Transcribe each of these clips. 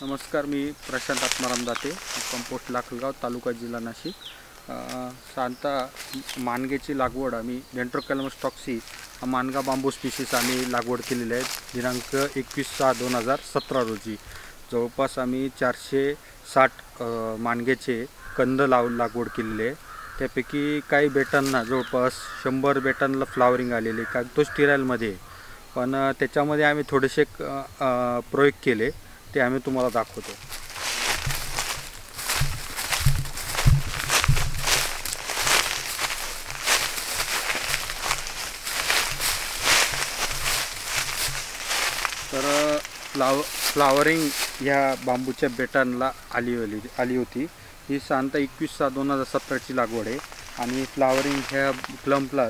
नमस्कार, मी प्रशांत आत्माराम दाते, कंपोस्ट लाखलगाव, तालुका जिल्हा नाशिक. साधारणतः मानगेची लागवड आम्ही डेंड्रोकॅलमस टॉक्सी हा मानगा बांबू स्पीशीस आम्ही लागवड केलेली आहे. दिनांक 21/6/2017 रोजी जवळपास आम्ही 460 मानगेचे कंद लागवड केलेले आहे. त्यापैकी काही बेटांना जवळपास 100 बेटांना फ्लावरिंग आलेले, का तो स्टिरायलमध्ये. पण त्याच्यामध्ये आम्ही थोडेसे प्रयोग केले, ते आम्ही तुम्हाला दाखवतो. तर फ्लावरिंग ह्या बांबूच्या बेटांना आली होती. ही साधारणतः 21/6/2017ची लागवड आहे आणि फ्लावरिंग ह्या प्लम्पला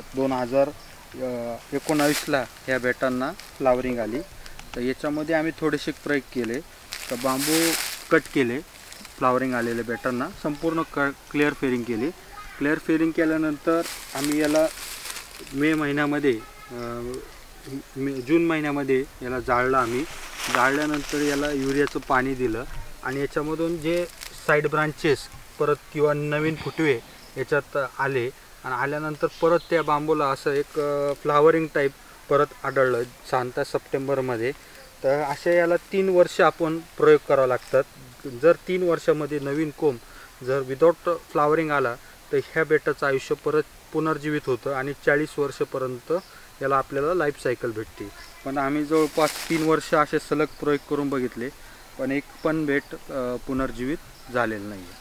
2019ला ह्या बेटांना फ्लावरिंग आली. तर याच्यामध्ये आम्ही थोडेसे प्रयोग केले. तर बांबू कट केले, फ्लावरिंग आलेल्या बेटांना संपूर्ण क्लिअर फेरिंग केली. क्लिअर फेरिंग केल्यानंतर आम्ही याला जून महिन्यामध्ये याला जाळलं. आम्ही जाळल्यानंतर याला युरियाचं पाणी दिलं आणि याच्यामधून जे साईड ब्रांचेस परत किंवा नवीन फुटवे याच्यात आले आणि आल्यानंतर परत त्या बांबूला असं एक फ्लावरिंग टाईप परत आढळलं साधारणतः सप्टेंबरमध्ये. तर अशा याला 3 वर्ष आपण प्रयोग करावा लागतात. जर 3 वर्षामध्ये नवीन कोंब जर विदाऊट फ्लावरिंग आला तर ह्या बेटाचं आयुष्य परत पुनर्जीवित होतं आणि 40 वर्षापर्यंत याला आपल्याला लाईफ सायकल भेटते. पण आम्ही जवळपास 3 वर्ष असे सलग प्रयोग करून बघितले, पण एक पण बेट पुनर्जीवित झालेलं नाही.